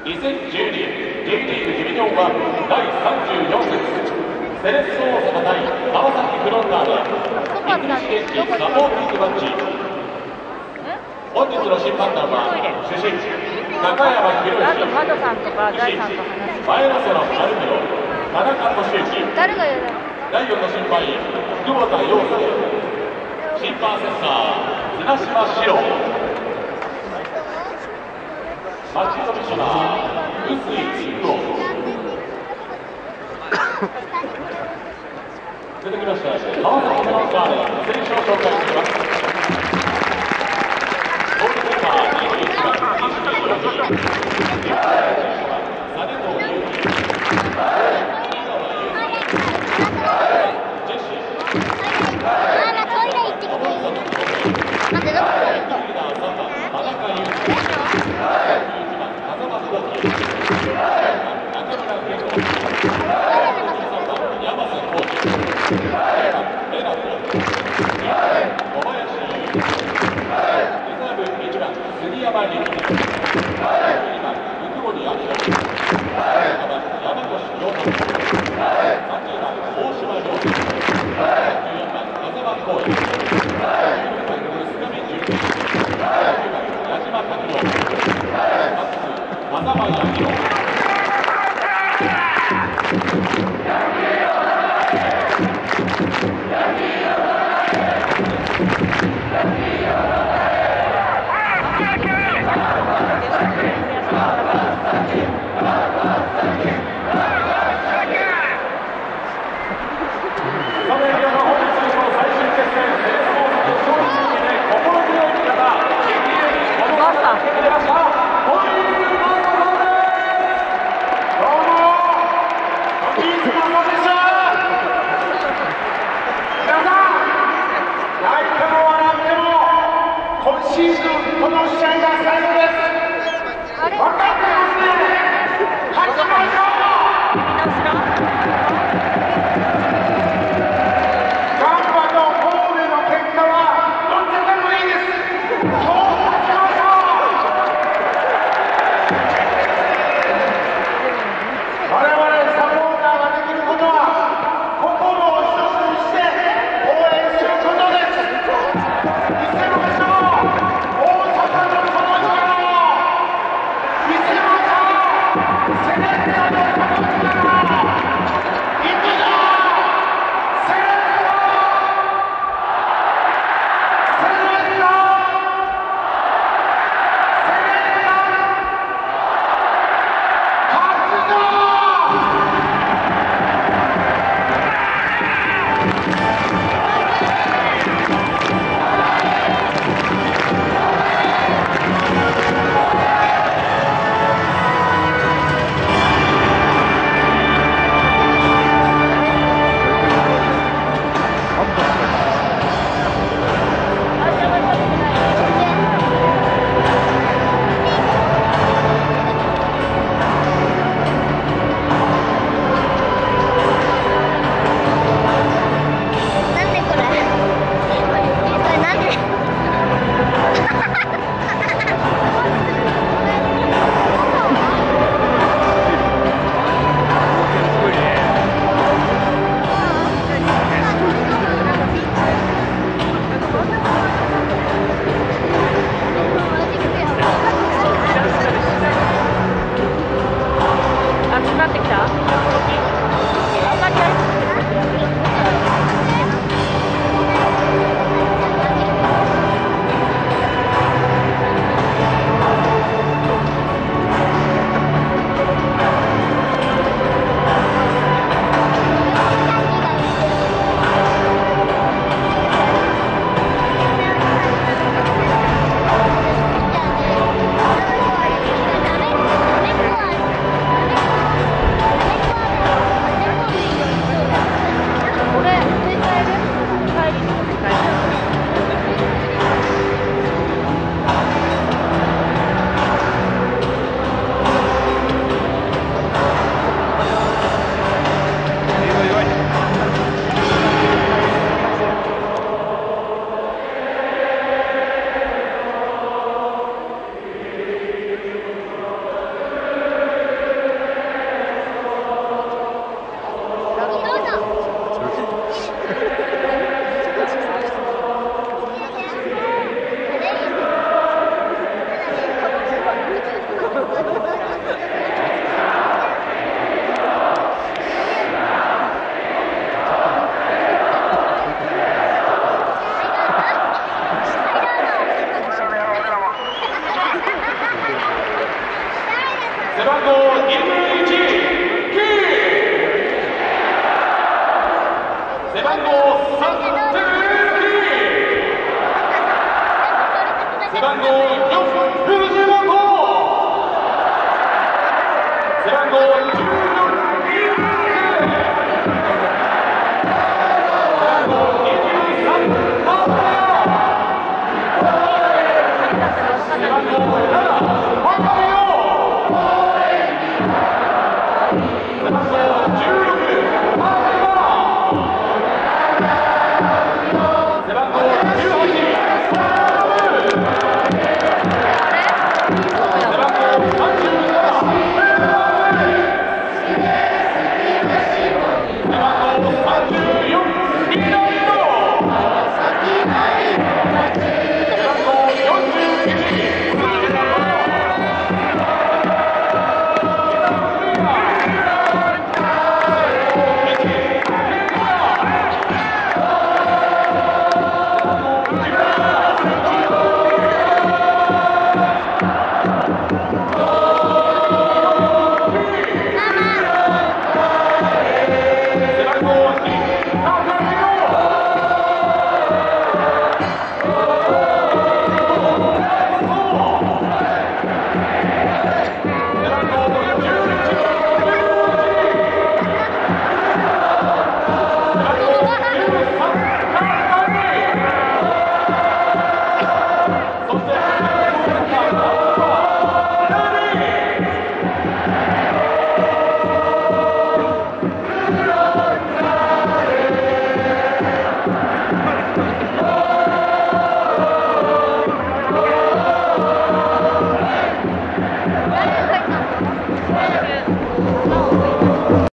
2012J リーグディビジョン1第34節セレッソ大阪対川崎フロンターレ育英試験地サポーティングマッチ。本日の審判団は主審中山博之、 あと角さんとか大さんと話して前野空春弘、田中俊之、 誰がやる第4の審判員久保田洋介、審判センター綱島史郎、マッチコミッショナー臼井育夫。出てきました川崎フロンターレ選手を紹介しています。ゴールキーパー21番西木洋二、実田藤佑樹、井川祐介、ジェシー、 トイレ行ってきていい？待って、どこ？ リーダー3番田中裕樹、11番風間幸輝、中村健吾、13番山瀬浩二、7番レナト、小林優、リザーブ1番杉山力、12番福森明宏、17番山越陽太、30番大島亮太、34番風間浩也、16番須上純喜、19番矢島拓郎、風間彌弘。 今シーズンこの試合が最後です。分かってますね。勝ちましょう。